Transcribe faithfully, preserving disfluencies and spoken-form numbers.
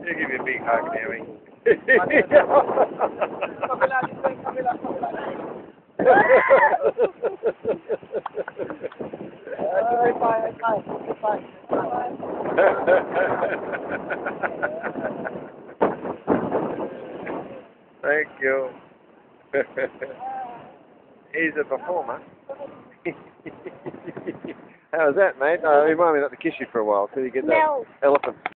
You give you a big hug, Naoie. Thank you. He's a performer. How was that, mate? Uh, remind me not to kiss you for a while till you get that No. elephant.